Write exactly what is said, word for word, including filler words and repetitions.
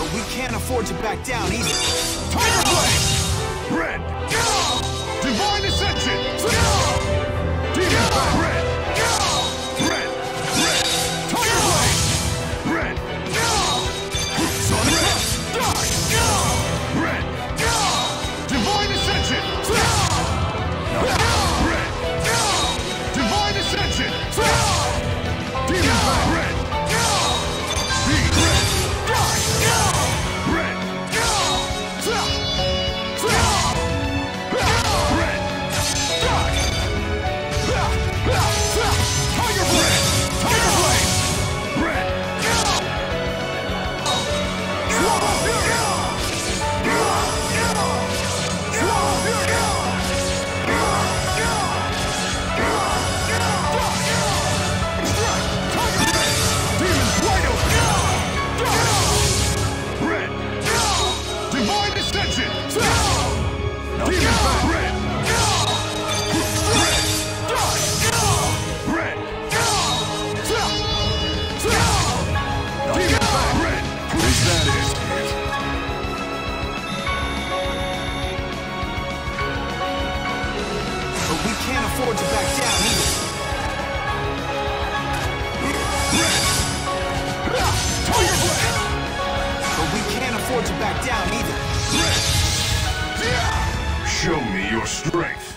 But we can't afford to back down either. Tiger Blade! Red! Divine Ascension! Demon Fang! Red! Red! Red! Tiger Blade! Red! Sonic Die! Red! Divine Ascension! Red! Divine Ascension! Demon Fang! Red! Speed! Red! Die! Red! Afford to back down either. Tiger Blade! But we can't afford to back down either. Show me your strength.